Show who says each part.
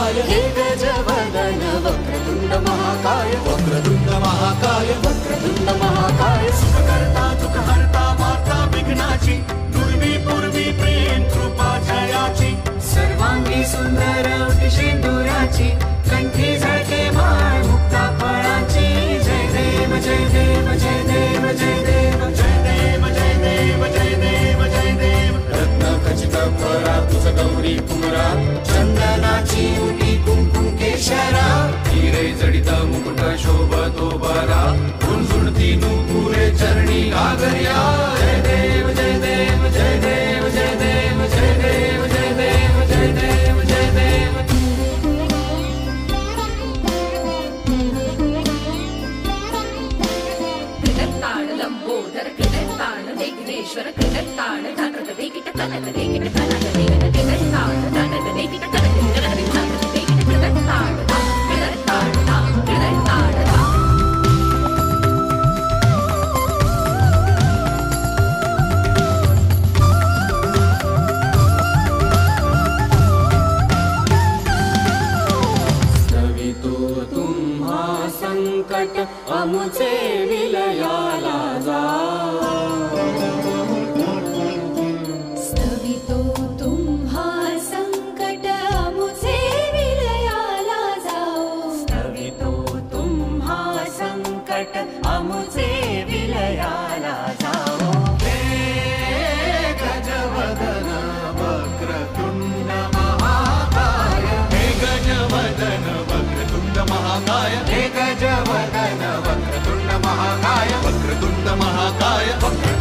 Speaker 1: महाकाय हे गजवदन वक्रतुंड महाकाय वक्रतुंड महाकाय वक्रतुंड महाकाय सुखकर्ता दुःखहर्ता माता विघ्नाची दुर्वी पूर्वी प्रेम कृपा जयाची सर्वांगी सुंदर शेंदुराची कंठी झळके माळ मुक्ता फळाची जय देव जय देव जय देव जय देव जय देव जय देव जय देव जय देव रत्न खचित फरा तुझ गौरी कुमरा चंदनाची उटी कुंकुम केशरा हिरे जडित मुकुट शोभतो बरा झुणझुणती नुपुरे चरणी घागर्या जय देव जय देव जय देव जय देव जय देव जय देव जय देव जय देव
Speaker 2: कृतताण लंबोदर कृतताण विघ्नेश्वर कृतताण धनत देकिट कनक देकिट कनक देकिट कृतताण धनत देकिट कनक देकिट कनक देकिट कृतताण कृतताण कृतताण
Speaker 1: संकट अमुचे विलयाला जा
Speaker 3: स्तवितो तुम्हा संकट अमुचे विलयाला जाओ
Speaker 1: स्तवितो तुम्हा संकट अमुचे विलयाला जाओ हे गजवदन वक्रतुंड महाकाय हे गजवदन वक्रतुंड महाकाय हे गजवदन वक्रतुंड महाकाय वक्रतुंड महाकाय